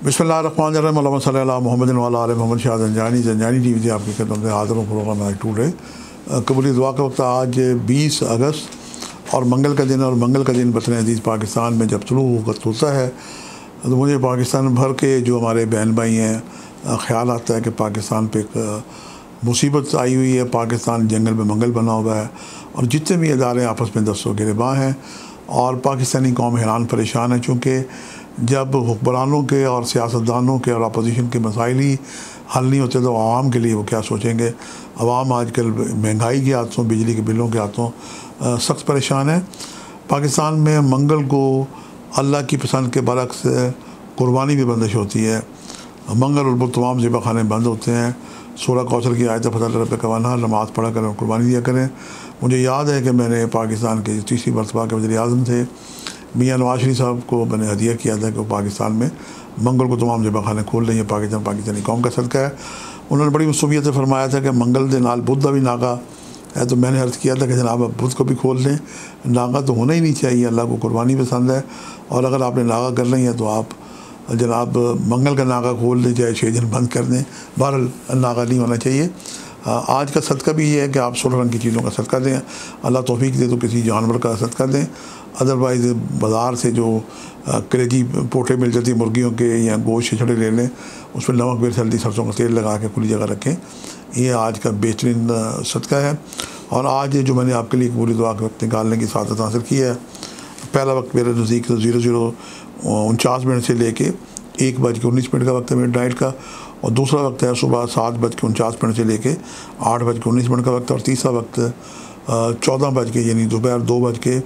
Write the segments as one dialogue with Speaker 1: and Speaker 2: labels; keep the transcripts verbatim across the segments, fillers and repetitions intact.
Speaker 1: बिस्मिल्लाहिर्रहमानिर्रहीम अल्लाहुम्मा सल्ली अला मुहम्मदिन व अला आलि मुहम्मद। शाह ज़ंजानी ज़ंजानी टीवी से आपकी खिदमत में हाज़िर हूँ। प्रोग्राम आज टूडे कबूली दुआ का वक्त आज बीस अगस्त और मंगल का दिन और मंगल का दिन वतन अज़ीज़ पाकिस्तान में जब तुलू वक्त होता है तो मुझे पाकिस्तान भर के जो हमारे बहन भाई हैं ख़्याल आता है कि पाकिस्तान पे एक मुसीबत आई हुई है। पाकिस्तान जंगल में मंगल बना हुआ है और जितने भी इदारे आपस में दस्तों गिरबाँ हैं और पाकिस्तानी कौम हैरान परेशान है। चूँकि जब हुक्मरानों के और सियासतदानों के और अपोजिशन के मसाइल ही हल नहीं होते तो आवाम के लिए वो क्या सोचेंगे। आवाम आजकल महंगाई के हाथों, बिजली के बिलों के हाथों सख्त परेशान है। पाकिस्तान में मंगल को अल्लाह की पसंद के बरक्स कुर्बानी भी बंदिश होती है। मंगल और बुध तमाम ज़िबा खाने बंद होते हैं। सूरह कौसर की आयत फज़ल रब कवाना नमाज़ पढ़ा करें और कुर्बानी दिया करें। मुझे याद है कि मैंने पाकिस्तान के तीसरी मरतबा के वज़ीर आज़म थे मियाँ नवाज़ शरीफ साहब को मैंने हदिया किया था कि वो पाकिस्तान में मंगल को तमाम ज़िबा खाने खोल रही है। पाकिस्तान पाकिस्तानी कौम का सदका है। उन्होंने बड़ी मसूबियत से फरमाया था कि मंगल के नाल बुध का भी नागा है। तो मैंने अर्ज़ किया था कि जनाब आप बुध को भी खोल लें। नागा तो होना ही नहीं चाहिए, अल्लाह को कुर्बानी पसंद है। और अगर आपने नागा कर ली है तो आप जनाब मंगल का नागा खोल दें, चाहे छः दिन बंद कर दें, बहरहाल नागा नहीं होना चाहिए। आज का सदका भी ये है कि आप सोलह रंग की चीज़ों का सदका दें। अल्लाह तौफीक दे तो किसी जानवर का सदका दें। अदरवाइज़ बाज़ार से जो कलेजी पोटे मिल जाती है मुर्गियों के या गोश्त छड़े ले लें, उसमें नमक मिर्च हल्दी सरसों का तेल लगा के खुली जगह रखें। ये आज का बेहतरीन सदका है। और आज जो मैंने आपके लिए पूरी दुआ के वक्त निकालने की सादत हासिल की है, पहला वक्त मेरे नज़दीक तो ज़ीरो ज़ीरो उनचास मिनट से लेके एक बज के उन्नीस मिनट का वक्त है मेरे डाइट का। और दूसरा वक्त है सुबह सात बज के उनचास मिनट से लेके आठ बज के उन्नीस मिनट का वक्त। और तीसरा वक्त चौदह बज के यानी दोपहर दो बज के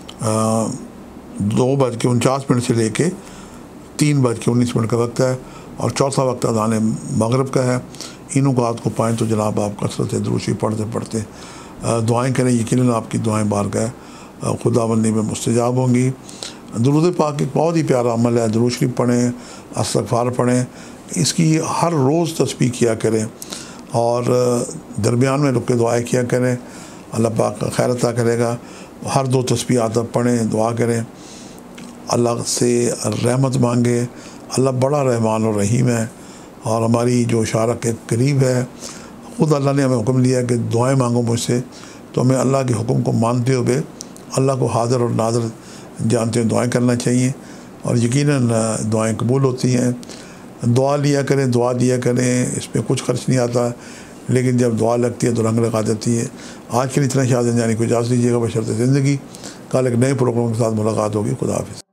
Speaker 1: दो बज के उनचास मिनट से लेके तीन बज के उन्नीस मिनट का वक्त है। और चौथा वक्त अज़ान मगरिब का है। इन औक़ात को पाएँ तो जनाब आप कसरत दुरूशी पढ़ते पढ़ते दुआएँ करें। यकीनन आपकी दुआएँ बारगाह खुदाबंदी में मुस्तजाब होंगी। दुरूद पाक एक बहुत ही प्यारा अमल है। दुरूद शरीफ पढ़ें, इस्तग़फ़ार पढ़ें, इसकी हर रोज़ तस्बीह किया करें और दरमियान में रुक के दुआएँ किया करें। अल्लाह पाक खैर अता करेगा। हर दो तस्बीह आप पढ़ें, दुआ करें, अल्लाह से रहमत मांगे। अल्लाह बड़ा रहमान और रहीम है और हमारी जो शारा के करीब है। ख़ुद अल्लाह ने हमें हुक्म दिया कि दुआएँ मांगो मुझसे, तो हमें अल्लाह के हुक्म को मानते हुए अल्लाह को हाज़िर और नाज़िर जानते हुए दुआएँ करना चाहिए और यकीनन दुआएँ कबूल होती हैं। दुआ लिया करें, दुआ दिया करें, इसमें कुछ खर्च नहीं आता, लेकिन जब दुआ लगती है तो रंग लगा देती है। आज के लिए इतना शाह ज़ंजानी को इजाज़त दीजिएगा बशर्ते ज़िंदगी। कल एक नए प्रोग्राम के साथ मुलाकात होगी। खुदा हाफ़िज़।